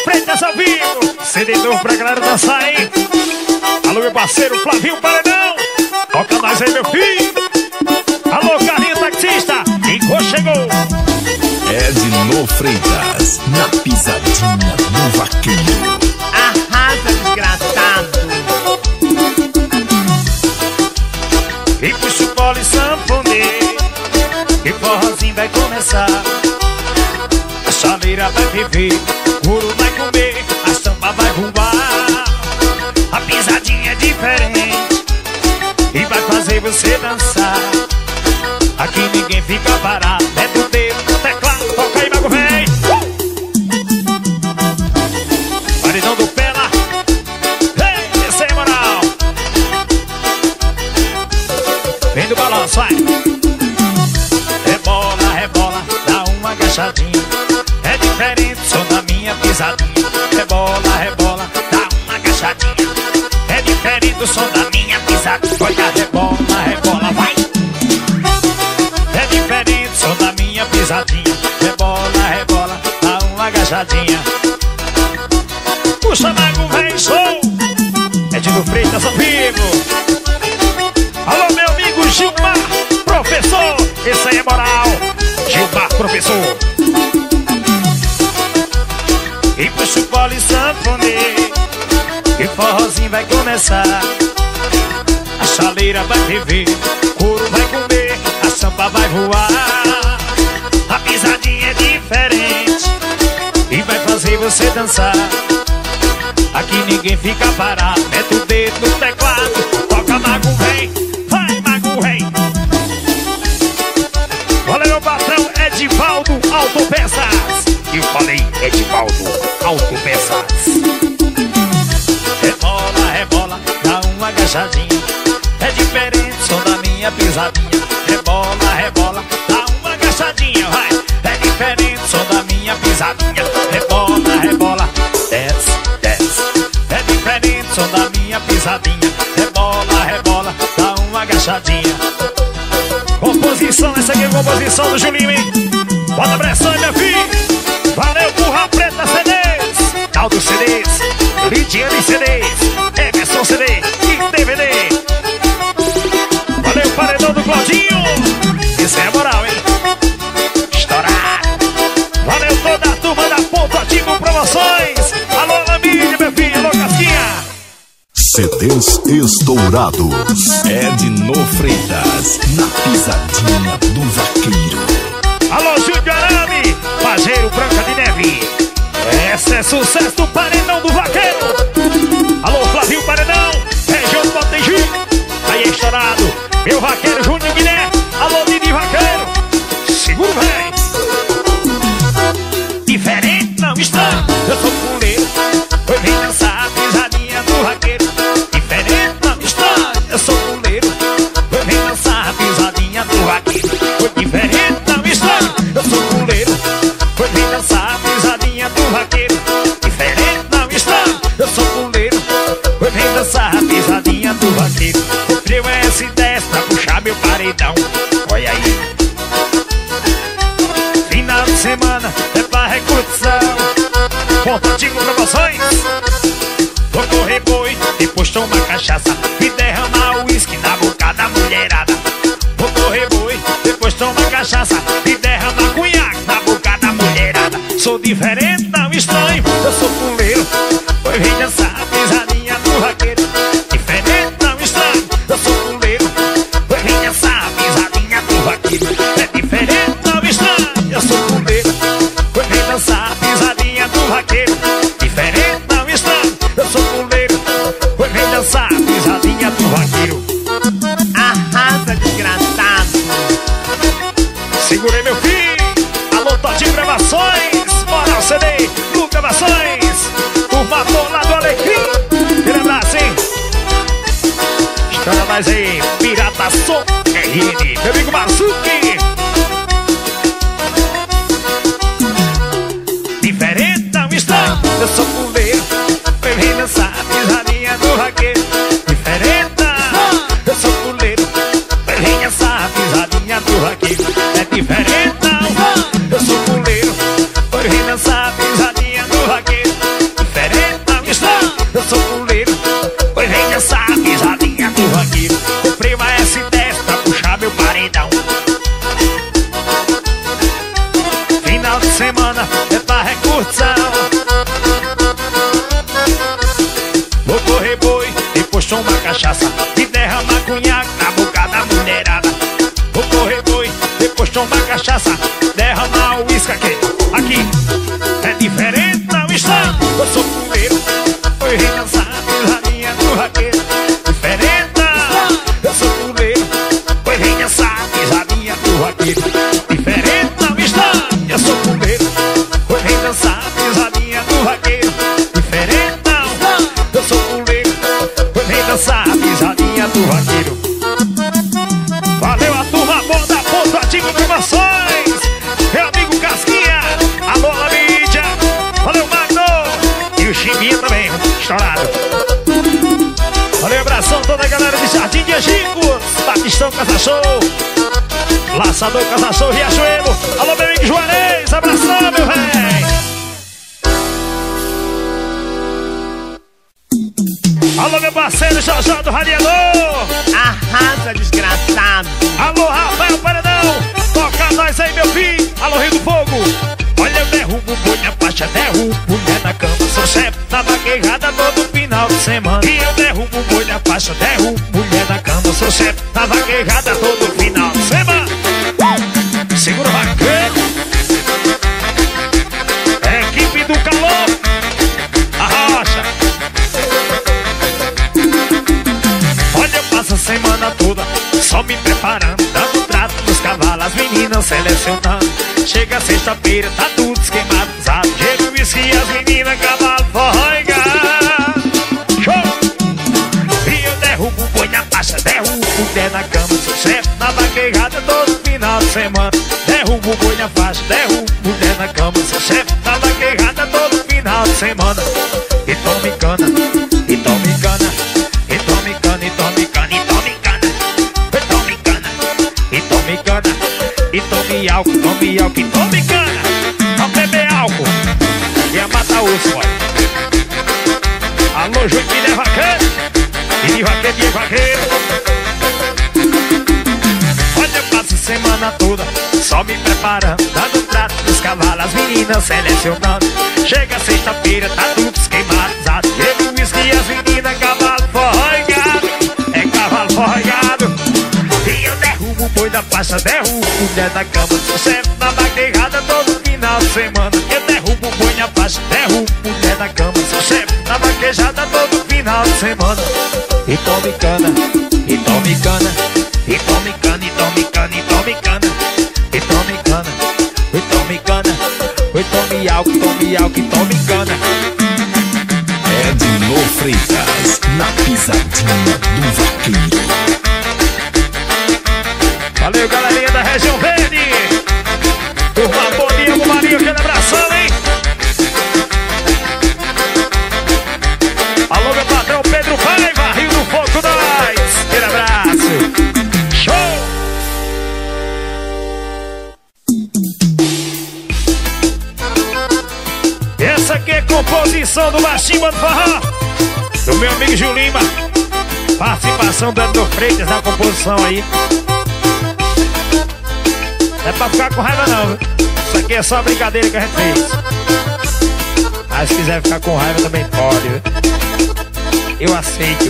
Freitas ao vivo. CD novo pra galera dançar, hein? Alô, meu parceiro Flavinho Paredão. Toca mais aí, meu filho. Alô, Carlinho Taxista. Igor chegou. Edno Freitas, na pisadinha do vaqueiro. Arrasa, desgraçado. E puxa o pole sanfonê, e forrozinho vai começar. A chaleira vai viver, o couro vai comer, a samba vai voar. A pisadinha é diferente e vai fazer você dançar. Aqui ninguém fica parado, mete o dedo no teclado, toca aí, mago, vem. Paredão do Pela, ei, esse é moral. Vem do balanço, vai. Rebola, rebola, dá uma agachadinha. É diferente, som da minha pisadinha. Rebola, rebola, dá uma agachadinha. É diferente o som da minha pisadinha. Olha, rebola, rebola, vai. É diferente o som da minha pisadinha. Rebola, rebola, dá uma agachadinha. Puxa, mago, vem, show. Edno Freitas ao vivo. Alô, meu amigo Gilmar, professor. Esse aí é moral. Gilmar, professor. E puxa o pole sanfonê, e forrozinho vai começar. A chaleira vai ferver, o couro vai comer, a samba vai voar. A pisadinha é diferente e vai fazer você dançar. Aqui ninguém fica parado, mete o dedo no teclado, toca, mago, vem. Vai, mago, vem. Olha, meu patrão Edivaldo Autopeças. Eu falei Edivaldo Autopeças. Rebola, rebola, dá uma agachadinha. É diferente, som da minha pisadinha. Rebola, rebola, dá uma agachadinha, vai. É diferente, som da minha pisadinha. Rebola, rebola, desce, desce. É diferente, som da minha pisadinha. Rebola, rebola, dá uma agachadinha. Composição, essa aqui é a composição do Julinho, hein? Bota pressão, meu filho. Valeu, Burra Preta CDs, Naldo CDs, Lidiane CDs, Emerson CD e DVD. Valeu, paredão do Claudinho. Isso é moral, hein? Estourado. Valeu toda a turma da Ponto Ativo Promoções. Alô, Lamília, meu filho, alô, Casquinha. CDs estourados. Edno Freitas, na pisadinha do vaqueiro. Alô, Júlio Arame, Pajeiro Branca de Neve. Esse é sucesso do Paredão do Vaqueiro. Alô, Flavinho Paredão, região do Boteju. Aí é estourado, meu vaqueiro Júnior Guiné. Alô, Didi Vaqueiro, seguro, véi. Diferente, não estranho, eu sou puleiro. Foi vir dançar a pisadinha do vaqueiro. Diferente, não estranho, eu sou puleiro. Foi vir dançar a pisadinha do vaqueiro. Foi diferente, não estranho, eu sou puleiro. Foi vir dançar a pisadinha do vaqueiro. Diferente, não estranho, eu sou puleiro. Foi vir dançar a pisadinha do vaqueiro. Comprei um S10 pra puxar meu paredão. Olha aí. Final de semana é pra recurtição. Ponto Ativo Promoções. Vou correr boi, depois toma cachaça e derramar o uísque na boca da mulherada. Vou correr boi, depois toma cachaça e derramar cunhaque na boca da mulherada. Sou diferente, não estranho, eu sou puleiro. Foi vir dançar a pisadinha do vaqueiro. Diferente, não estranho, eu sou puleiro. Foi vir dançar a pisadinha do vaqueiro. É diferente, não estranho, eu sou puleiro. Foi vir dançar a pisadinha do vaqueiro. Diferente, não estranho, eu sou puleiro. Foi vir dançar a pisadinha do vaqueiro. Arrasa, desgraçado. Segurei, meu filho. Alô, Todinho Gravações, Moral CD, Lu Gravações, o batom lá do Alecrim. Aquele abraço, hein? Estoura mais aí, Pirata Som RN, meu amigo Marzuki. Diferente, não estranho, eu sou puleiro. Foi vir dançar a pisadinha do vaqueiro. Diferente, eu sou puleiro. Foi vir dançar a pisadinha do vaqueiro. É diferente, não, eu sou puleiro. Foi vir dançar a pisadinha do vaqueiro. música aqui. Aqui. É diferente, não está. Eu sou fuleiro. Foi recansado, rainha do vaqueiro. Diferente, não. Eu sou fuleiro. Foi recansado, rainha do vaqueiro. Diferente, não está. Eu sou fuleiro. Foi recansado, rainha do vaqueiro. Diferente, não. Eu sou fuleiro. Foi recansado, rainha do vaqueiro. Valeu a turma boa da Ponta de Informações. Meu amigo Casquinha. Alô, a mídia. Valeu, Magno. E o Chimbinha também, estourado. Valeu, abração toda a galera de Jardim de Angicos. Batistão Casa Show. Laçador Casa Show, Riachuelo. Alô, meu amigo Juarez. Abração, meu véi. Alô, meu parceiro Jojó do Radiador. Arrasa, desgraçado. Alô, Rafael Paredão. Toca nós aí, meu filho. Alô, Rio do Fogo. Olha, eu derrubo boi na faixa, derrubo mulher na cama. Sou chefe da vaquejada todo final de semana. E eu derrubo boi na faixa, derrubo mulher na cama. Sou chefe da vaquejada todo final de semana. Segura o vaqueiro. Equipe do calor. Arrocha. Olha, eu passo a semana toda só me preparando, dando trato nos cavalos, as meninas selecionando. Chega sexta-feira, tá tudo esquematizado. Chega o whisky e as meninas, cavalo, forró e gado. Show! E eu derrubo o boi na faixa, derrubo o pé na cama. Sou chefe na vaquejada todo final de semana. Derrubo o boi na faixa, derrubo o pé na cama. Sou chefe na vaquejada todo final de semana. E tome cana, e tome cana, e tome cana, e tome cana, e tome cana, e tome cana, e tome cana, e tome álcool, tome álcool, e tome cana. Não beber álcool, ia matar osso, boy. Alô, Joaquim de vaqueiro, e de vaqueiro, de vaqueiro. Olha, eu passo a semana toda só me preparando, dando trato dos cavalos, as meninas selecionando. Chega sexta-feira, tá tudo esquematizado. Chega o whisky e as meninas, cavalo, forró e gado. É cavalo, forró e gado. E eu derrubo o boi da faixa, derrubo mulher da cama. Sou chefe da vaquejada todo final de semana. Eu derrubo o boi na faixa, derrubo mulher da cama. Sou chefe da vaquejada todo final de semana. E tome cana, e tome cana, e tome cana, e tome cana, e tome cana, e tome cana, e tome cana, e tome álcool, tome álcool, e tome cana. Edno Freitas, na pisadinha do vaqueiro. Valeu, galerinha da região verde. Turma, bom dia, bom Marinho, aquele abração, hein? Alô, meu patrão Pedro Paiva, Rio do Fogo, nós. Aquele abraço. Show! Essa aqui é composição do Baixinho do Forró, do meu amigo Gil Lima. Participação do Edno Freitas na composição aí. Não é pra ficar com raiva não, viu? Isso aqui é só brincadeira que a gente fez. Mas se quiser ficar com raiva também pode, viu? Eu aceito.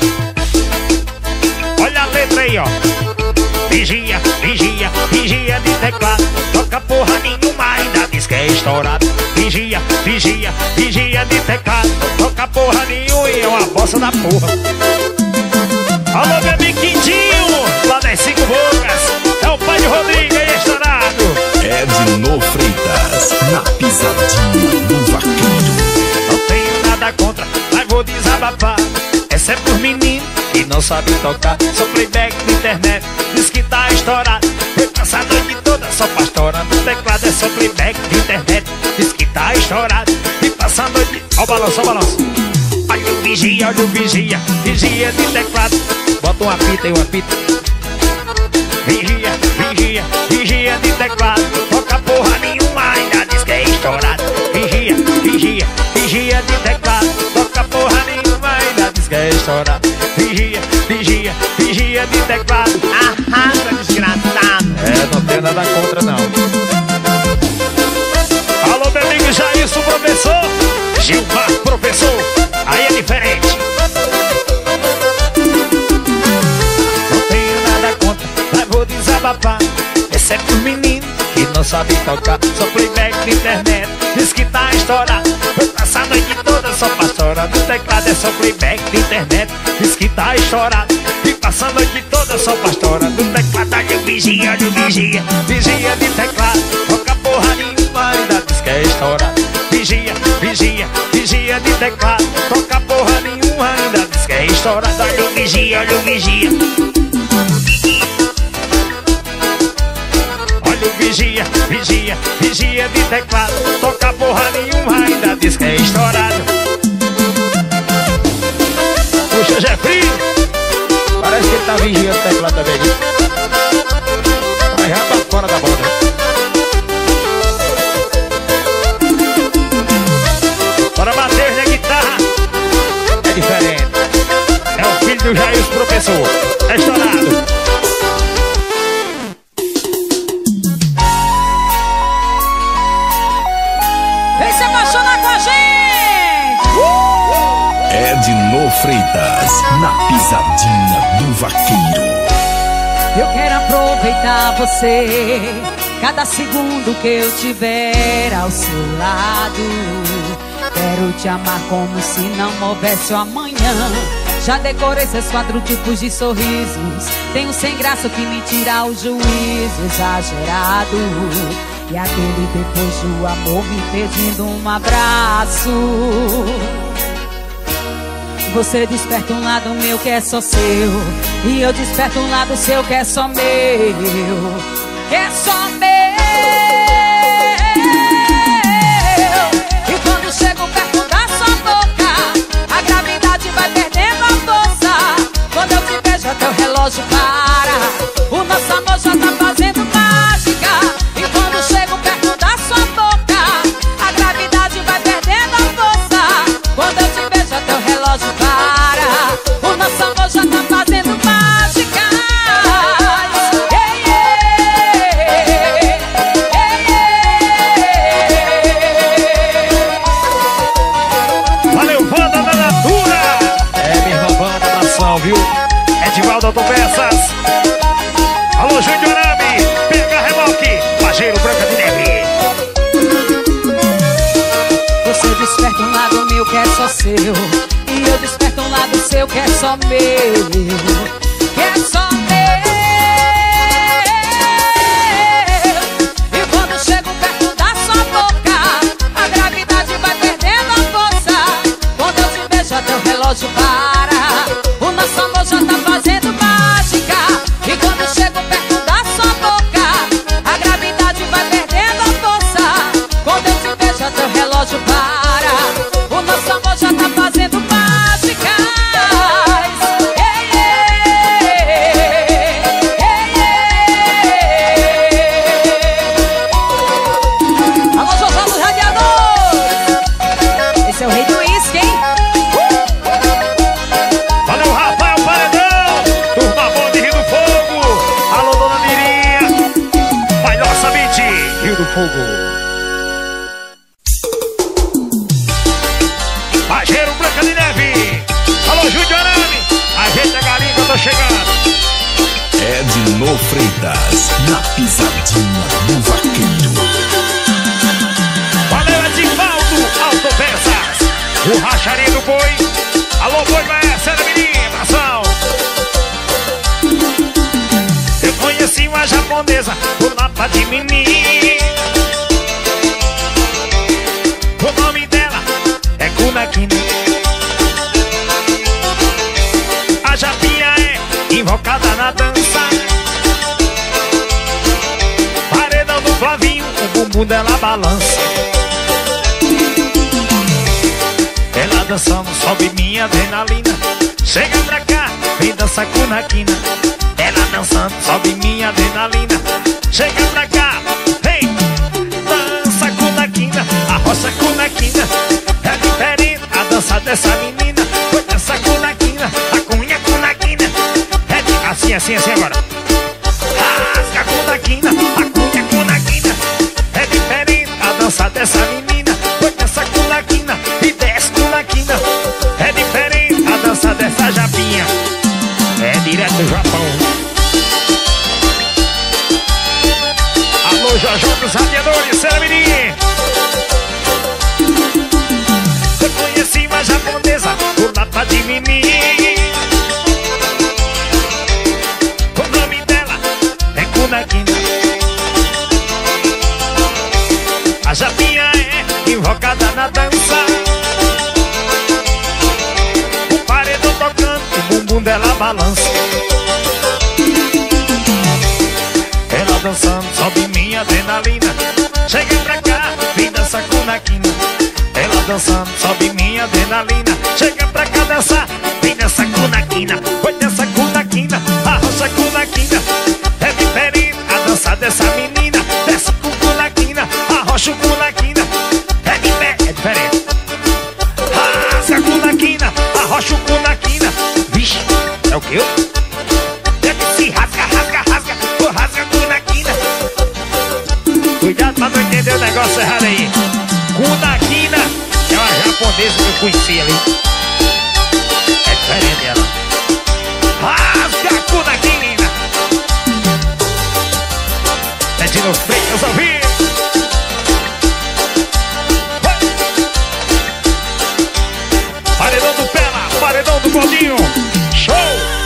Olha a letra aí, ó. Vigia, vigia, vigia de teclado. Toca porra nenhuma, ainda diz que é estourado. Vigia, vigia, vigia de teclado. Toca porra nenhuma e é uma bossa da porra. Alô, meu amigo Quintinho, lá das 5 bocas. É o pai de Rodrigo aí, estourado. Edno Freitas, na pisadinha do vaqueiro. Não tenho nada contra, mas vou desabafar. Essa é por menino que não sabe tocar. Sou playback na internet, diz que tá estourado. Eu passo a noite toda só pastorando o teclado. É só playback na internet, diz que tá estourado. E passa a noite... Ó o balanço, ó o balanço. Olha o vigia, vigia de teclado. Bota uma fita e uma fita. Vigia, vigia, vigia de teclado. Toca porra nenhuma, ainda diz que é estourado. Vigia, vigia, vigia de teclado. Toca porra nenhuma, ainda diz que é estourado. Vigia, vigia, vigia de teclado. Arrasa, desgraçado. É, não tem nada contra não. Alô, meu amigo Jailson, professor. Gilmar, professor. Aí é diferente. Não tenho nada contra, mas vou desabafar. Esse é pro menino que não sabe tocar. Só playback de internet, diz que tá estourado. Eu passo a noite toda só pastora no teclado. É só playback de internet, diz que tá estourado. E passa a noite toda só pastora no teclado. Olha o vigia, olha o vigia, vigia de teclado. Toca porra nenhuma, ainda diz que é estourado. Vigia, vigia, vigia de teclado. Toca porra nenhuma, ainda diz que é estourado. Olha o vigia, olha o vigia. Olha o vigia, vigia, vigia de teclado. Toca porra nenhuma, ainda diz que é estourado. Puxa, Jeffrey, parece que ele tá vigiando o teclado também. Vai já pra fora da banda. Bora bater na guitarra. É diferente. É o filho do Jair, professor. É estourado. Vem se apaixonar com a gente! Edno Freitas, na pisadinha do vaqueiro. Eu quero aproveitar você, cada segundo que eu tiver ao seu lado. Quero te amar como se não houvesse o amanhã. Já decorei seus 4 tipos de sorrisos. Tenho sem graça que me tira o juízo exagerado. E aquele depois do amor me pedindo um abraço. Você desperta um lado meu que é só seu, e eu desperto um lado seu que é só meu, que é só meu. E quando chego perto da sua boca, a gravidade vai perdendo a força. Quando eu te vejo até o relógio para. O nosso amor já tá fazendo mágica. E quando chego perto da sua boca, a gravidade vai perdendo a força. Quando eu te vejo até o relógio para. O nosso amor já tá fazendo mágica. Valeu, banda da Natura. É, minha irmã, banda da nação, viu? Edivaldo Autopeças. Alô, Júnior Arame. Pega reboque. Pajeiro Branca de Neve. Você desperta um lado meu que é só seu, e eu desperto um lado seu que é só meu, que é só meu. E quando chego perto da sua boca, a gravidade vai perdendo a força. Quando eu te vejo até o relógio para. O nosso amor já tá fazendo mágica. E quando chego perto da sua boca, a gravidade vai perdendo a força. Quando eu te vejo até o relógio para. O nosso amor já tá fazendo mágica. Alô, José do Radiador. Esse é o rei do uísque, hein? Valeu, Rafael Paredão. Turma boa de Rio do Fogo. Alô, dona Mirinha. Vai nossa mente, Rio do Fogo. Pajeiro Branca de Neve. Alô, Júnior Arame. Ajeita a galinha que eu tô chegando. Edno Freitas, na pisadinha do vaqueiro. Valeu, Edivaldo Autopeças. O Racharia do Boi. Alô, Boi Maestro, era menina, abração. Eu conheci uma japonesa por mapa de menina. O nome dela é Kunakine. A japinha é invocada na dança. Paredão do Flavinho, o bumbum dela balança. Ela dançando sobe minha adrenalina. Chega pra cá, vem dançar com Naquina. Ela dançando sobe minha adrenalina. Chega pra cá, vem dança com Naquina. A roça com Naquina é diferente a dança dessa menina. Foi dançar com Naquina, a cunha com Naquina. É de assim, assim, assim agora. Rasga com Naquina, a cunha com Naquina. É diferente a dança dessa menina. Foi dançar com Naquina e desce com Naquina. É diferente a dança dessa japinha. É direto do Japão. Alô, focada na dança. O paredão tocando, o bumbum dela balança. Ela dançando, sobe minha adrenalina. Chega pra cá, vem dançar com a quina. Ela dançando, sobe minha adrenalina. Chega pra cá dançar, vem dançar com a quina. Foi dançar com a quina, arrocha com a quina. É diferente a dança dessa menina. Desce com a quina, arrocha com a quina. É diferente. Rasga com a quina, arrocha com a quina. Vixe, é o quê? É que se rasga, rasga, rasga. Ou rasga com a quina. Cuidado pra não entender o negócio errado aí. Kunakina é uma japonesa que eu conheci ali. É diferente ela. Rasga Kunakina. É de novo, bem, eu só vi. Paredão do Pela, paredão do Godinho. Show!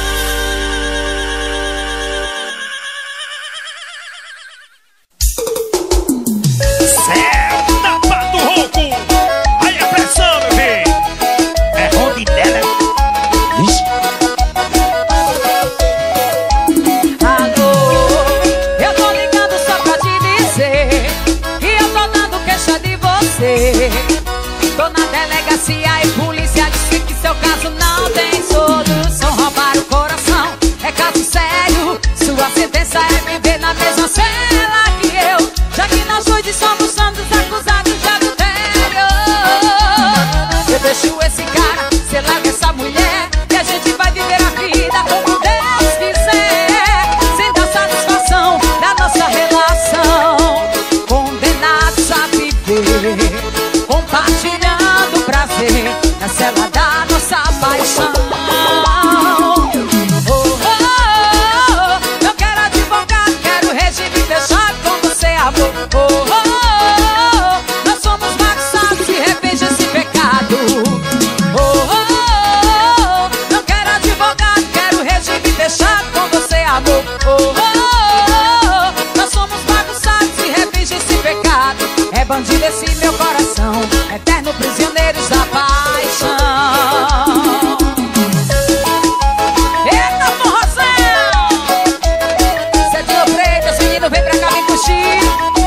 Tô na delegacia e polícia disse que seu caso não tem solução. Roubar o coração é caso sério. Sua sentença é viver na mesma cela que eu, já que nós dois somos santos acusados de adultério. Eu deixo esse cara, cê larga essa mulher, e a gente vai viver a vida como Deus quiser, sem dar satisfação da nossa relação. Condenados a viver, compartilhando prazer na cela da nossa paixão. Oh, oh, oh, eu quero advogado, quero regime fechado com você, amor. Oh, oh, oh, nós somos bagunçados e arrepende esse pecado. Oh, oh, oh, eu quero advogado, quero regime fechado com você, amor. Oh, oh, oh, nós somos bagunçados e arrepende esse pecado. É bandido esse meu coração, eterno prisioneiros da paixão. Eita, forrozão! Cedinho Freitas, menino, vem pra cá, vem curtir.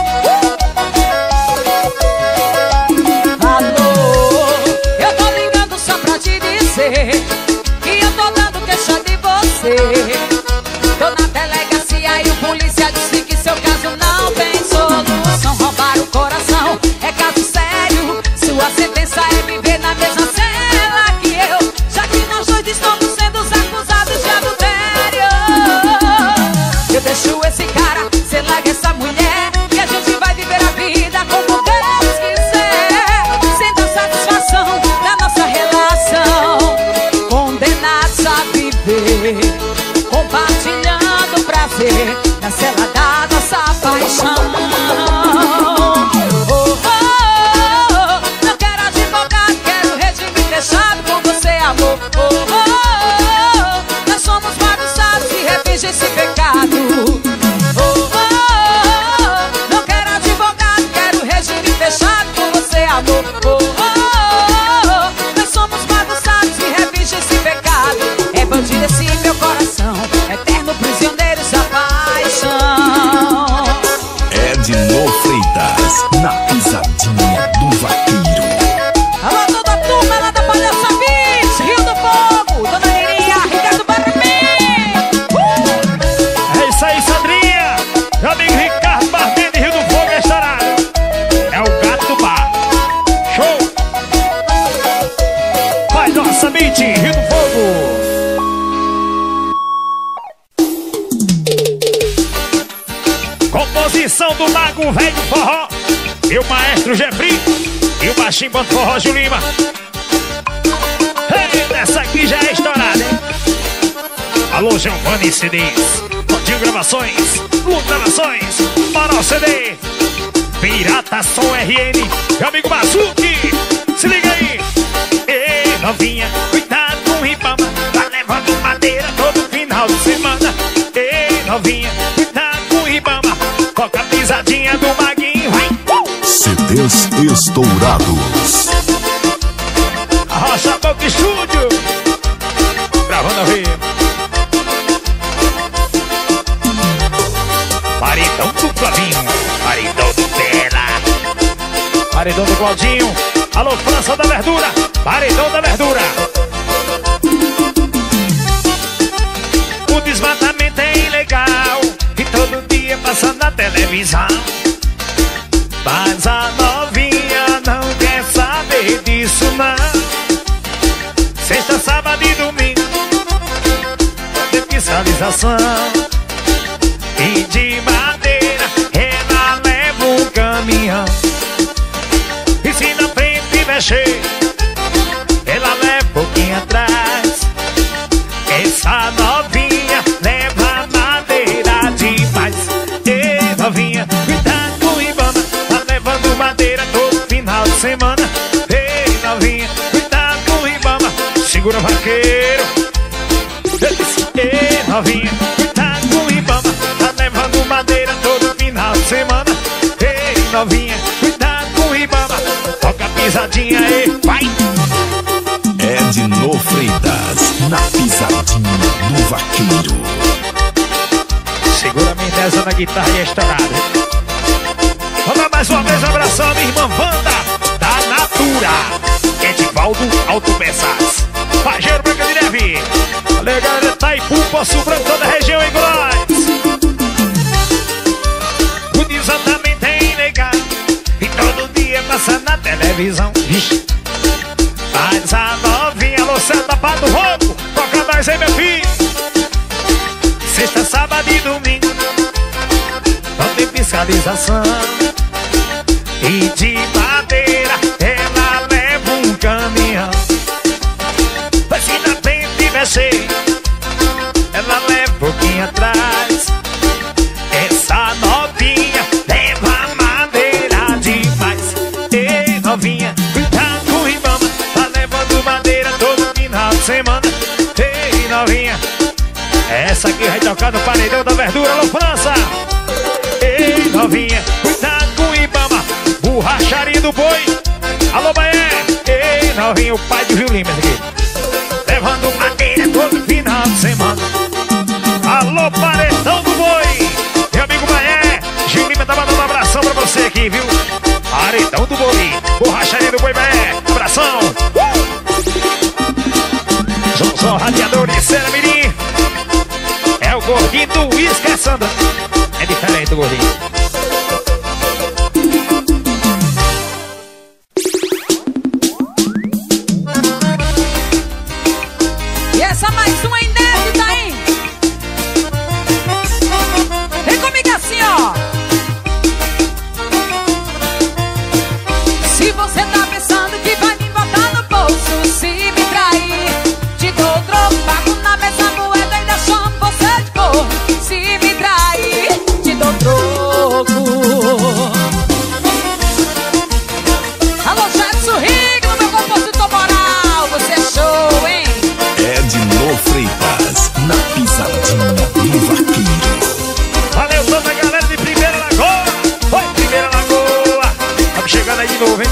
Alô, eu tô ligando só pra te dizer que eu tô dando queixa de você. Tô na delegacia e o polícia disse que seu caso não tem solução. Roubar o coração é caso sério. Sua sentença é viver na mesma cela que eu, já que nós dois estamos sendo acusados de adultério. Eu deixo esse cara, cê larga essa mulher, e a gente vai viver a vida como Deus quiser, sem dar satisfação da nossa relação. Condenados a viver, compartilhando prazer na cela da nossa paixão. Oh, oh, oh, eu quero advogado, quero regime fechado com você, amor. Oh, oh, oh, nós somos bagunçados e arrepende esse pecado. Oh, oh, oh, eu quero advogado, quero regime fechado com você, amor. Oh, oh, oh, nós somos bagunçados e arrepende esse pecado. É bandido esse meu coração, eterno prisioneiros da paixão. Edno Freitas, na pisadinha do vaqueiro. Alô, toda a turma lá da Palhaça Beach, Rio do Fogo, Dona Lirinha, Ricardo Barman. É isso aí, Sandrinha. Meu amigo Ricardo Barman de Rio do Fogo é estourado. É o gato do bar. Show. Vai, nossa beat, Rio do Fogo. Composição do Mago Velho do Forró e o maestro Jeffrey e o baixinho Bando Forró Gil Lima. Ei, essa aqui já é estourada, hein? Alô, Giovanni CDs, Todinho Gravações, Lu Gravações, Farol CD, Pirata Som RN, meu amigo Bazuki, se liga aí. Ei, novinha, cuidado com o Ribama, tá levando madeira todo final de semana. Ei, novinha, cuidado com o Ribama, toca a pisadinha do Maguinho, vai. CD Estourados. Arrocha Boca Estúdio, gravando ao vivo. Paredão do Clavinho, paredão do Pera, paredão do Claudinho. Alô, França da Verdura, paredão da Verdura. O desmatamento é ilegal e todo dia passa na televisão. Mas a novinha não quer saber disso não. Sexta, sábado e domingo tem fiscalização. E de madeira ela leva um caminhão. E se na frente mexer, ela leva um pouquinho atrás. Essa novinha leva madeira demais. Ei, novinha, cuidado com o Ibama, tá levando madeira todo final de semana. Ei, novinha, cuidado com o Ibama, segura o vaqueiro. Ei, novinha, cuidado com o Ibama, tá levando madeira todo final de semana. Ei, novinha, cuidado com o Ibama, toca a pisadinha aí, vai! Edno Freitas, na pisadinha do vaqueiro. Segura a minha na guitarra e é estourado. Vamos dar mais uma vez um abração à minha irmã Wanda, da Natura. Edivaldo Autopeças, Pajeiro Branca de Neve. Valeu, galera, Taipu, Poço Branco, toda a região em Goiás. O desatamento é ilegal e todo dia passa na televisão. Ixi. Mas a novinha, Lucélia da Pá do Roubo, toca nós aí, meu filho. Sexta, sábado e domingo não tem fiscalização. E de madeira ela leva um caminhão. Mas se na frente mexer, ela leva um pouquinho atrás. Essa novinha leva madeira demais. Ei, novinha, cuidado com o Ibama, tá levando madeira todo final de semana. Ei, novinha, essa aqui vai tocar no paredão da Verdura, alô França. Ei, novinha, cuidado com o Ibama, borracharia do boi. Alô Baé. Ei, novinha, o pai de Rio Lima aqui, levando madeira todo final de semana. Alô paredão do boi, meu amigo Baé. Gil Lima tá mandando um abração pra você aqui, viu? Paredão do boi, borracharia do boi, Baé, abração. Só radiador de cera mirim. É o gordinho do uísque, Sandra. É diferente o gordinho. E essa mais uma inédita, hein? Vem comigo assim, ó. Se você tá pensando que vai me botar no bolso, se me trair, te dou troco, pago na mesma moeda, ainda chamo você de corno. Se me trair, te dou troco. Alô, Jetson Rigo, meu compositor moral, você é show, hein? Edno Freitas, na pisadinha do vaqueiro. Valeu toda a galera de Primeira Lagoa. Oi, Primeira Lagoa, estamos chegando aí de novo, hein?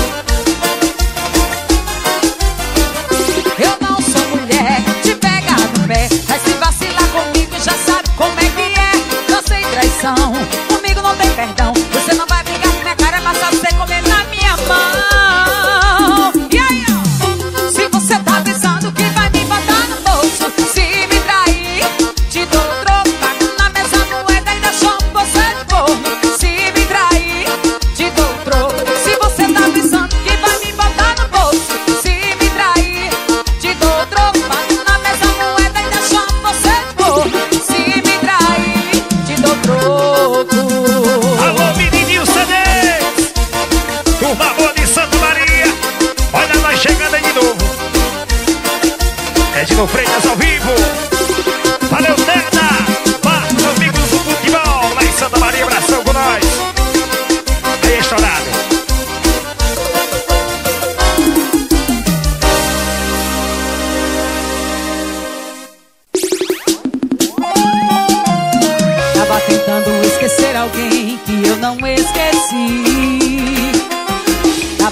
Eu não sou mulher de pegar no pé, mas se vacilar comigo já sabe como é que é. Não sei traição, comigo não tem perdão. Você não vai brigar com minha cara, mas só você comer na minha mão. E aí, ó, se você tá pensando que vai me botar no bolso, se me trair, te dou troco, pago na mesma moeda, ainda chamo você de corno. Se me trair, te dou troco. Se você tá pensando que vai me botar no bolso, se me trair, te dou troco, pago na mesma moeda, ainda chamo você de corno. Se me trair, te dou troco. Alô, menininho Sanês, turma boa de Santa Maria. Olha nós chegando aí de novo. Edno Freitas ao vivo. Valeu, Terna, Marcos, amigos do futebol lá em Santa Maria, abração com nós. Aí, estourado. Tava tentando esquecer alguém que eu não esqueci.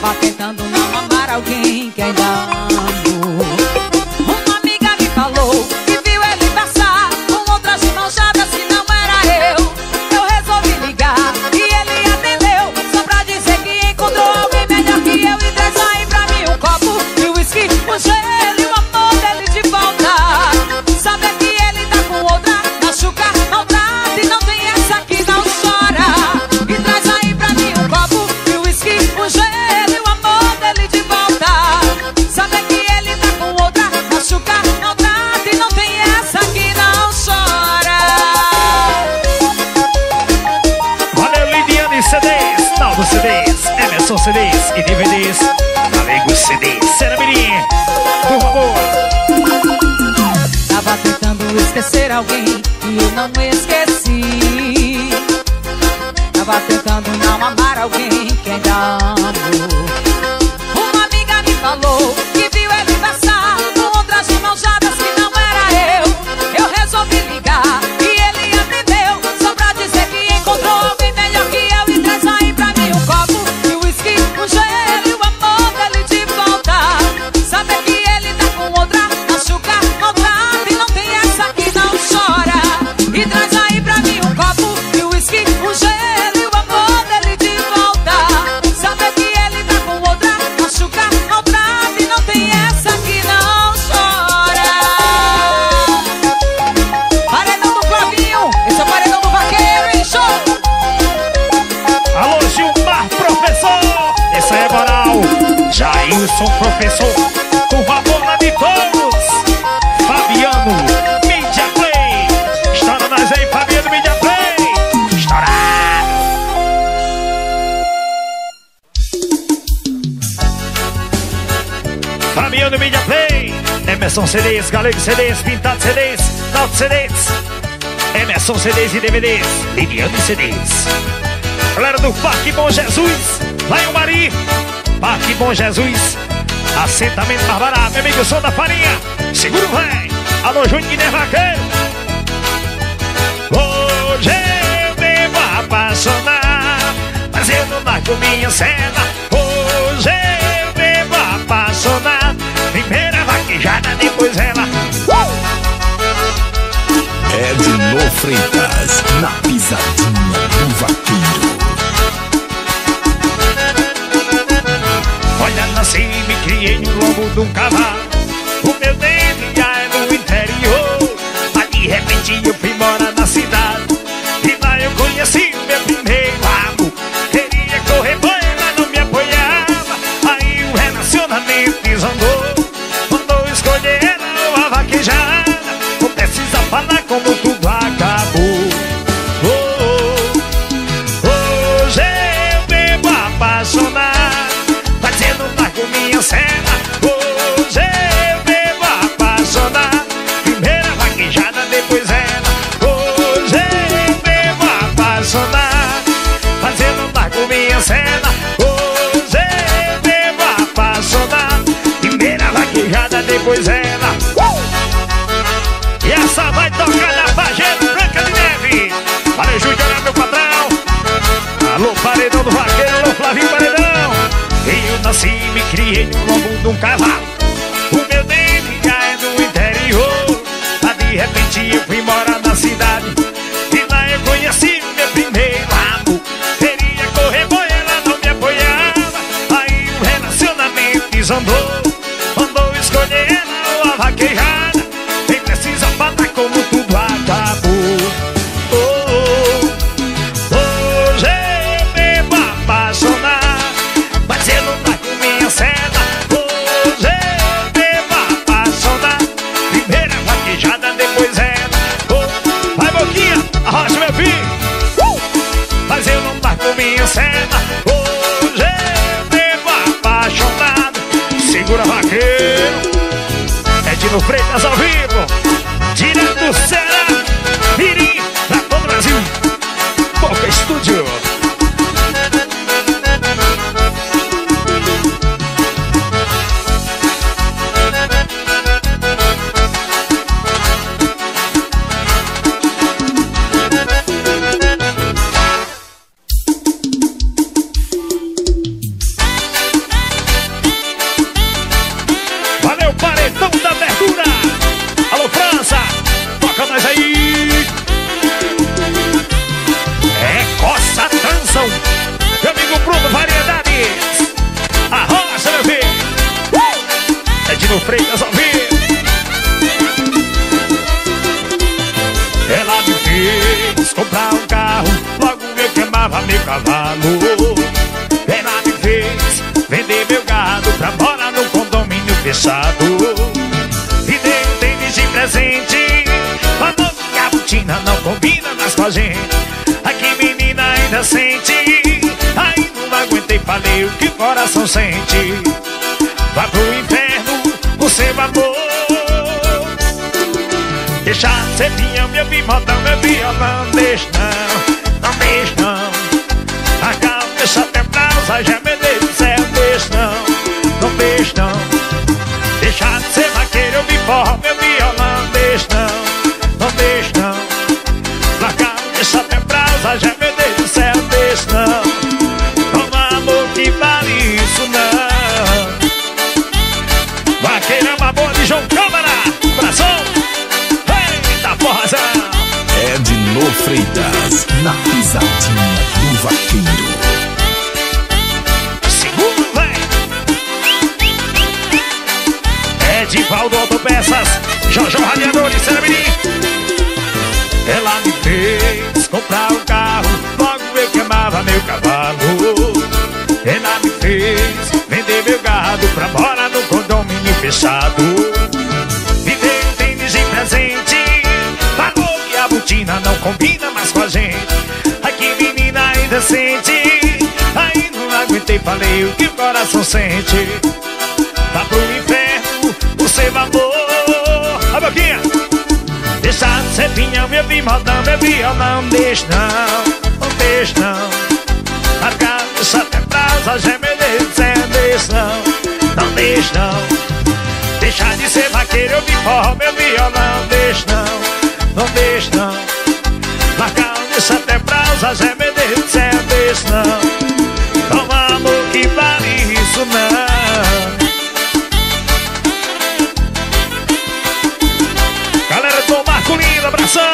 Tava tentando não amar alguém que ainda amo. Uma amiga me falou que viu ele passar com outras de mãos dadas que não era eu. Eu resolvi ligar e ele atendeu, só pra dizer que encontrou alguém melhor que eu. E traz aí pra mim um copo de uísque, um gelo e o amor dele de volta. Saber que ele tá com outra, machuca, maltrata e não tem essa que não chora. E traz aí pra mim um copo de uísque, um gelo e o amor dele de volta. Saber que ele tá com outra, machuca, maltrata e não tem essa que não chora. Valeu, Lidiane CDs, Naldo CDs, Emerson CDs e DVDs, Amigo CDs, Seramirim, turma boa. Tava tentando esquecer alguém e eu não esqueci. Tava tentando não amar alguém que ainda amo. Uma amiga me falou que viu ele passar com outras de mãos dadas que não era eu. Eu resolvi ligar e ele atendeu, só pra dizer que encontrou alguém melhor que eu. E traz aí pra mim um copo de uísque, um gelo e o amor dele de volta. Saber que ele tá com outra, machuca, maltrata e não tem essa que não chora. E traz aí pra mim um copo de uísque, um gelo e o amor dele de volta. Saber que ele tá com outra, machuca, maltrata e não tem essa que não chora. Paredão do Flavinho, esse é o paredão do Vaqueiro, hein? Show! Alô, Gilmar, professor, essa é moral. Jailson, professor, turma boa de todos. Fabiano, Mídia Play, estoura nós aí, Fabiano, Mídia Play, estourado. Fabiano, Mídia Play, Emerson CDs, Galego CDs, Pintado CDs, Naldo CDs, Emerson CDs e DVDs, Liliane CDs. Galera do Parque Bom Jesus, lá em Umari, Parque Bom Jesus, assentamento mais barato, meu amigo, eu sou da farinha, seguro vem, alô Júnior Vaqueiro. Hoje eu devo apaixonar, mas eu não marco minha cena. Hoje eu devo apaixonar, primeira vaquejada, depois ela. Edno Freitas, na pisadinha do vaqueiro. Olha, nasci e me criei no lombo de um cavalo. O meu dente já é no interior, mas de repente eu fui morar na cidade. E lá eu conheci o meu primeiro amor. Queria correr banho, mas não me apoiava. Aí o relacionamento desandou. Mandou escolher ela ou a vaquejada. Não precisa falar como tudo acabou. Hoje eu devo apaixonar, fazendo largo minha cena. Hoje eu devo apaixonar, primeira vaquejada, depois ela. Hoje eu devo apaixonar, fazendo largo minha cena. Hoje eu devo apaixonar, primeira vaquejada, depois ela. E essa vai tocar na Pajero Branca de Neve. Valeu, Júnior, meu patrão. Alô, paredão do vaqueiro, alô, Flavinho Paredão. Eu nasci e me criei no lombo de um cavalo. O meu dente já é do interior, mas de repente eu fui morar na cidade. E lá eu conheci meu primeiro amor. Queria correr boi, ela não me apoiava. Aí o relacionamento desandou. Mandou escolher ela ou a vaquejada. Nem precisa falar como tudo acabou. Hoje eu devo apaixonar, mas eu não tá com minha cena. Hoje eu devo apaixonar, primeira vaquejada, depois ela. Vai, Boquinha, arrocha meu filho. Mas eu não tá com minha cena. Hoje eu devo apaixonar, segura vaqueiro. Edno Freitas ao vivo, direto do Ceará, Mirim, pra todo o Brasil. Boca Estúdio. cavalo. Ela me fez vender meu gado pra morar no condomínio fechado. E dei um tênis de presente, falou que a botina não combina mais com a gente. Aqui menina ainda sente, aí não aguentei, falei o que o coração sente. Vá pro inferno, o seu amor. Deixa ser pinhão, meu bimodão, meu violão. Deixa não, não deixa não. Acalma, deixa até pra usar, já meu Deus do céu. Deixa não, não deixa não. Deixa de ser vaqueiro, eu me forro, meu violão. Deixa não, não deixa não. Acalma, deixa até pra usar, já meu Deus do céu. Deixa não, toma amor que vale isso não. Vaqueiro é uma boa de João Câmara, abração. Edno Freitas, na pisadinha do vaqueiro. Segundo, vem. Edivaldo Autopeças, Jojo Radiadores, Cerebrim. Ela me fez comprar um carro, logo eu que amava meu cavalo. Ela me fez vender meu gado pra morar no condomínio fechado. Me deu um tênis de presente, falou que a botina não combina mais com a gente. Aqui menina ainda sente, aí não aguentei, falei o que o coração sente. Vá pro inferno, o seu amor. A boquinha. Deixa de ser pinhão, meu bimodão, meu violão. Deixa não, não deixa não. Marcar, deixa até pra usar, já meu Deus do céu. Deixa não, não deixa não. Deixa de ser vaqueiro, eu me forro, meu violão. Deixa não, não deixa não. Marcar, deixa até pra usar, já meu Deus do céu. Deixa não, toma amor que vale isso não. Galera do Marco Lindo, abração.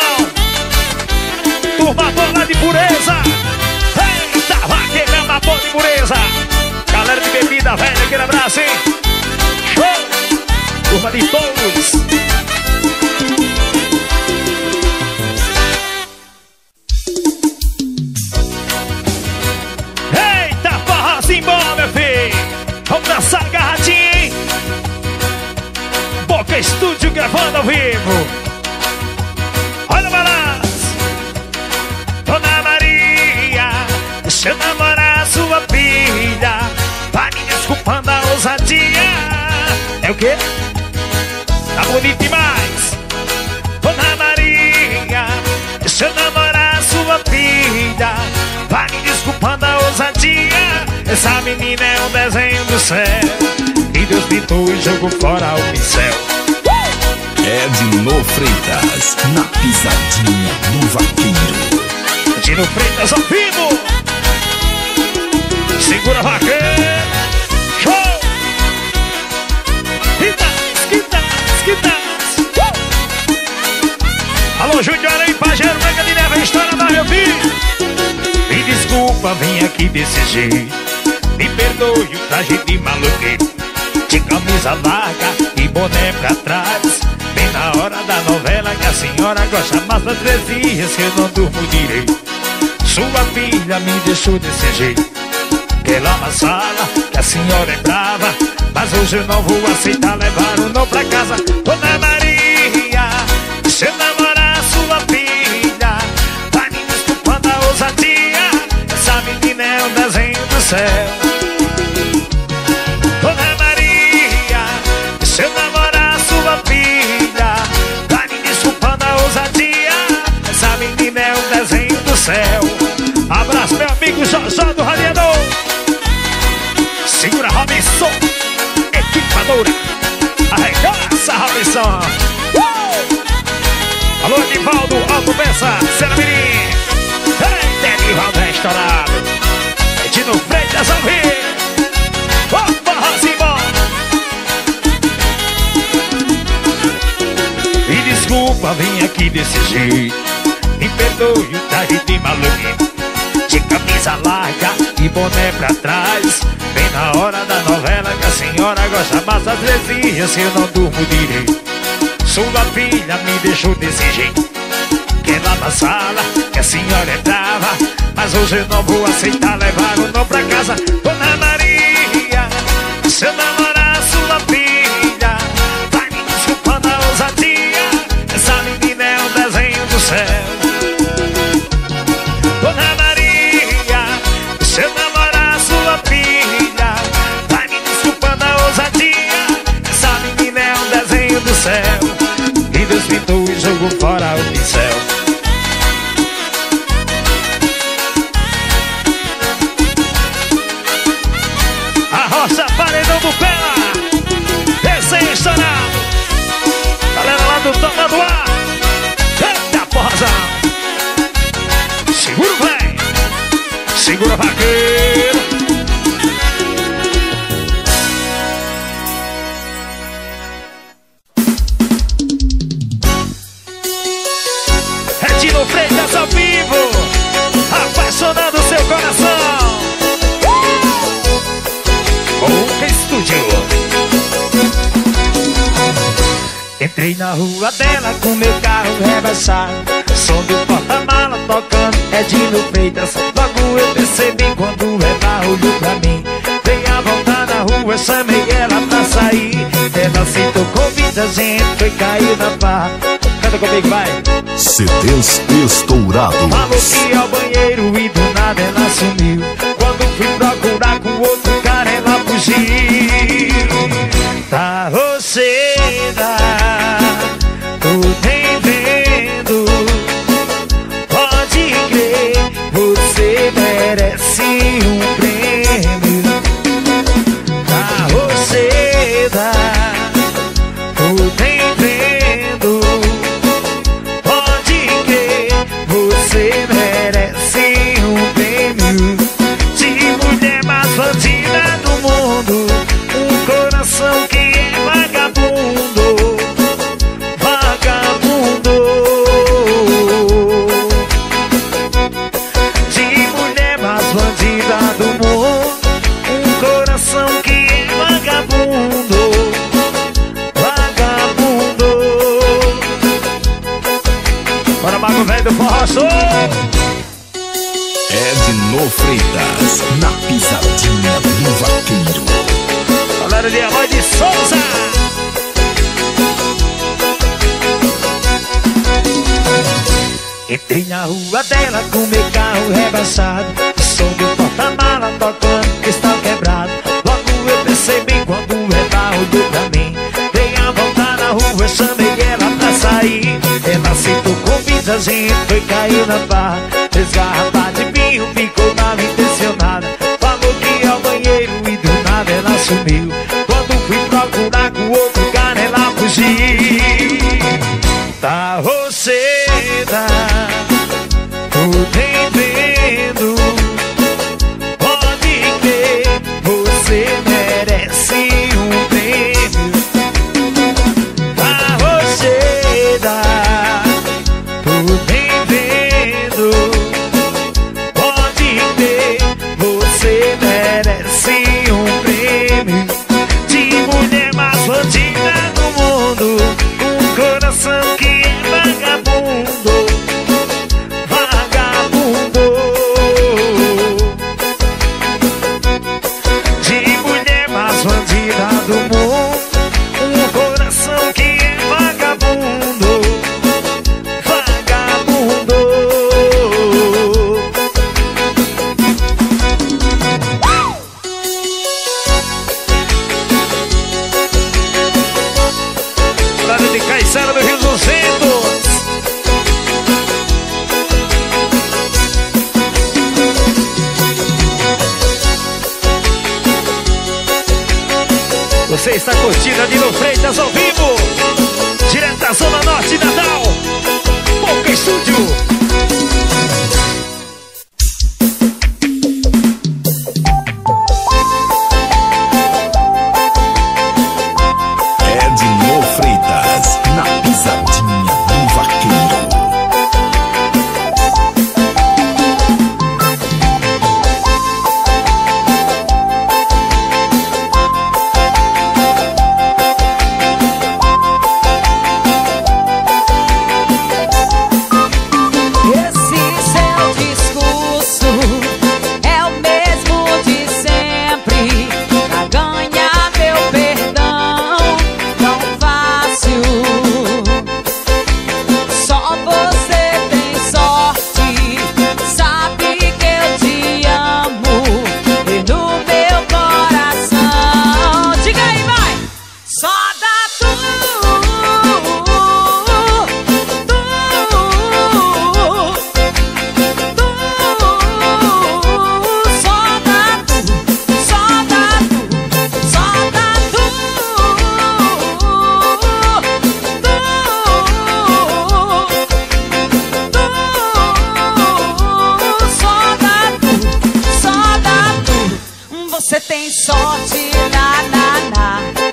Turma toda de pureza. Eita, vaqueiro é uma boa de pureza. Galera de bebida velha, aquele abraço, hein? Show! Turma de todos. Eita, porra, simbora, meu filho. Vamos dançar agarradinho, hein? Boca Estúdio gravando ao vivo. Olha o balanço. Dona Maria, deixa eu namorar sua filha. Vai me desculpando a ousadia. É o quê? Tá bonito demais. Dona Maria, deixa eu namorar sua filha. Vai me desculpando a ousadia. Essa menina é um desenho do céu. E Deus pintou e jogou fora o pincel. Edno Freitas, na pisadinha do vaqueiro. Edno Freitas ao vivo. Segura vaqueiro. Show. Alô, Júnior aí, Pajero, Mega de Neve, a história da meu filho. Me desculpa, vim aqui desse jeito. Me perdoe o traje de maluqueiro, de camisa larga e boné pra trás. Bem na hora da novela que a senhora gosta mais das 3 dias que eu não durmo direito. Sua filha me deixou desse jeito, que lá na sala que a senhora é brava. Mas hoje eu não vou aceitar levar o não pra casa. Dona Maria, deixa eu namorar sua filha. Vai me desculpando a ousadia. Essa menina é um desenho do céu. Dona Maria, deixa eu namorar sua filha. Vai me desculpando a ousadia. Essa menina é um desenho do céu. Abraço meu amigo Jojó do Radiador. Segura Robinson, equipadora. Arregaça Robinson. Alô Edivaldo, Autopeça, Cerebrim. Eita, Edivaldo é estourado. Edno Freitas ao vivo. Opa, Rosimbo. Me desculpa, vim aqui desse jeito. Me perdoe o traje de maluquinho, de camisa larga e boné pra trás. Bem na hora da novela que a senhora gosta mais das 3 dias que eu não durmo direito. Sua filha me deixou desse jeito, que lá na sala que que a senhora é brava, mas hoje eu não vou aceitar levar o não pra casa. Dona Maria, se eu namorar sua filha, vai me desculpando a ousadia, essa menina é um desenho do céu. Dona Maria, se eu namorar sua filha, vai me desculpando a ousadia, essa menina é um desenho do céu. E Deus pintou e jogou fora o pincel. A roça paredão do Pela, recém-estourado. Galera lá do Toca do Ar, eita porrazão. Segura o velho, segura vaqueiro. Edino Freitas ao vivo, apaixonando seu coração. Boca Estúdio. Entrei na rua dela com meu carro rebaixado, som do porta-mala tocando Edino Freitas. Logo eu percebi quando ela olhou pra mim. Dei a volta na rua, chamei ela pra sair. Ela aceitou convite, a gente foi cair na barra. Canta comigo, vai. CDs estourados. Falou que ia ao banheiro e do nada ela sumiu. Quando fui procurar com outro cara ela fugiu. Tá roceira, tô nem vendo. Pode crer, você merece um prêmio. Tá roceira, tô nem vendo. Pode crer, você merece um prêmio de mulher mais bandida do mundo. Um coração que é vagabundo, vagabundo. De mulher mais bandida do mundo. Um coração que é vagabundo, vagabundo. Bora, Mago Velho do Forró Show. Edno Freitas, na pisadinha do vaqueiro. Galera de Eloy de Souza. Entrei na rua dela com meu carro rebaixado, som do porta-mala tocando cristal quebrado. Logo eu percebi quando ela olhou pra mim. Dei a volta na rua, chamei ela pra sair. Ela aceitou convite, a gente foi cair na barra. Três garrafas de vinho, ficou mal intencionada. Falou que ia ao banheiro e do nada ela sumiu. Quando fui procurar com outro cara ela fugiu. Tá roceira, tô nem vendo. Pode crer, você merece um prêmio. Tá roceira, tô nem vendo. Pode crer, você merece um prêmio de mulher mais bandida do mundo. Um coração que é vagabundo, vagabundo. De mulher mais bandida do mundo. Um coração que é vagabundo, vagabundo. Lado de Caiçara do Rio 200. Você está curtindo Edino Freitas ao vivo, direto da Zona Norte de Natal, Boca Estúdio. Edno Freitas, na pisadinha do vaqueiro. sorte, na, na, na.